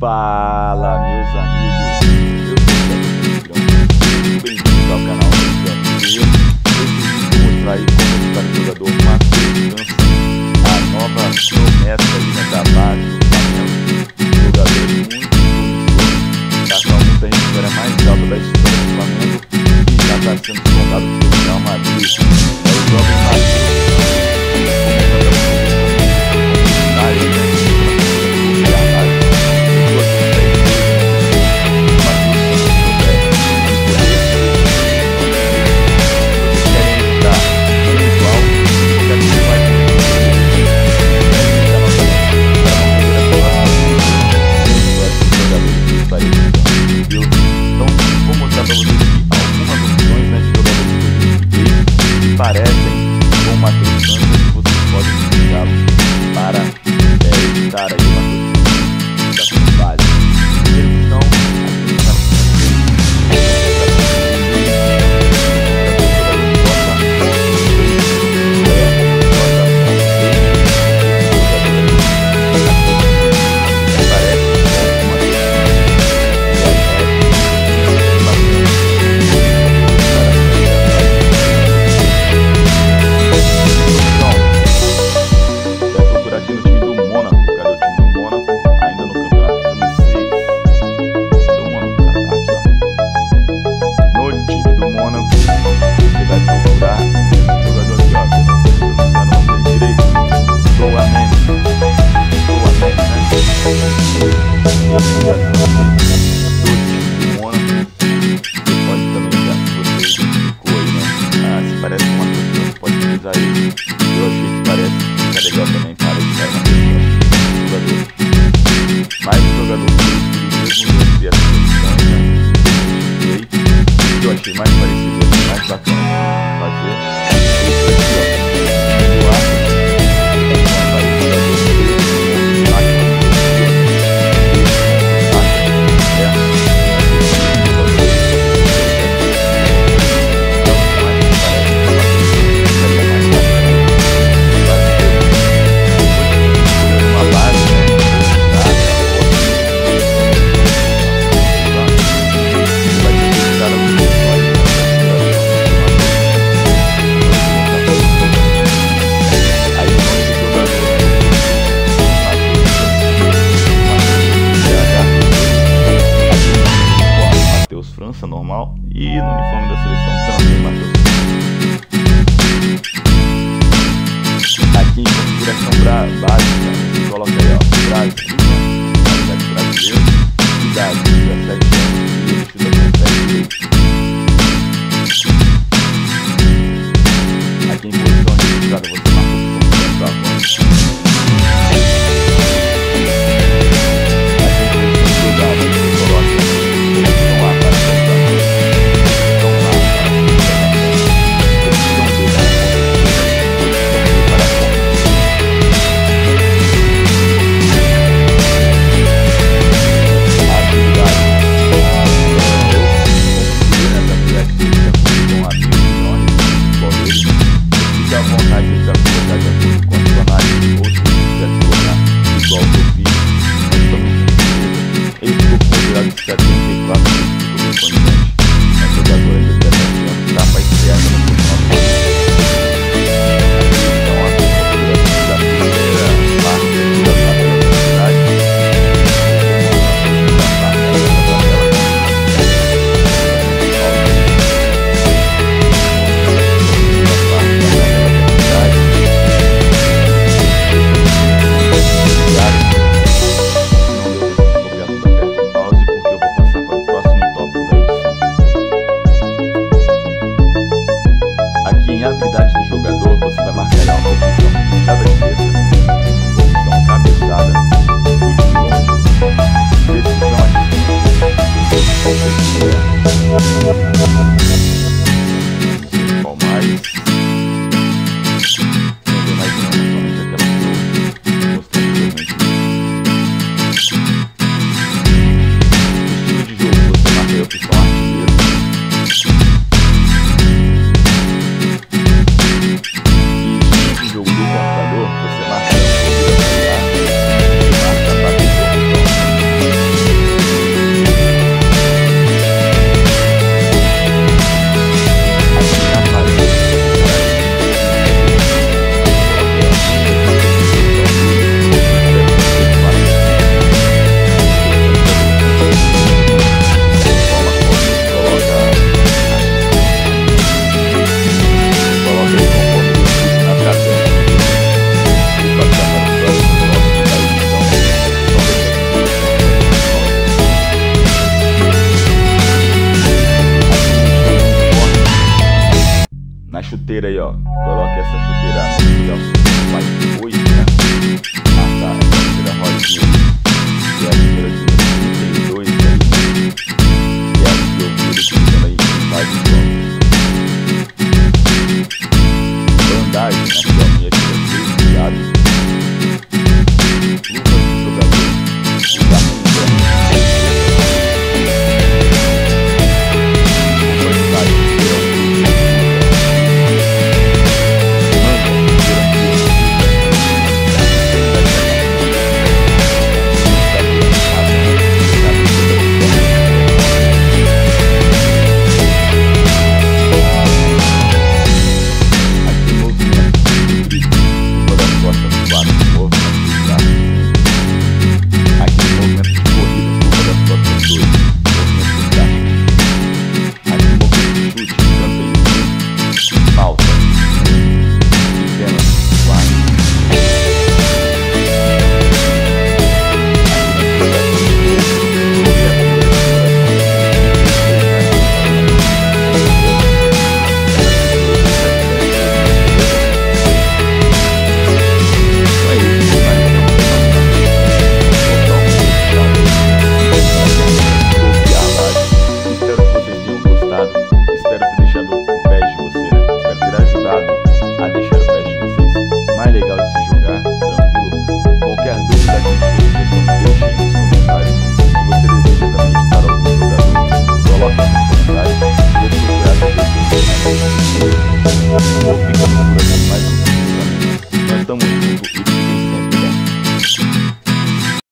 Fala, meus amigos, eu sou o bem-vindos ao canal Usando. Hoje vou mostrar aí como editar o jogador Matheus França, a nova promessa aí da base do Flamengo. Jogador muito promissor, tá com a muita vitória mais alta da história do Flamengo e já está sendo sondado pelo Real Madrid. É o jovem Matheus. Parecem com o Matheus França que vocês podem utilizá-lo para editar aí uma coisa da base. Eles são parece uma coisa que você pode utilizar ele. Eu achei que parece ficar legal também para editar uma jogador. Mais um jogador que eu mesmo ver as posições, né? Eu achei mais parecido, mais bacana de fazer. França normal e no uniforme da seleção também, Matheus. Aqui em configuração básica, você coloca aí, ó, Brasil, nacionalidade brasileira, idade 17 anos e estilo aqui em posição registrada você marca a opção centroavante. Em habilidades do jogador, você vai marcar a posição puxada direita, posição cabeçada, chute de longe, decisão qual mais? Não tem mais não, somente aquela que eu mostrei anteriormente. Estilo de jogo, você marca a opção artilheiro. Jogo do computador, você marca a chuteira aí, ó. Coloque essa chuteira no parte 8, né? Ah, tá. Essa chuteira rosinha aí. E a chuteira de 32 aí, né? E essa que eu vi utilizando aí mais um jogo. Bandagem, né? Que é a minha aqui, cuidado. Luva de jogador. Ficamos por aqui mais um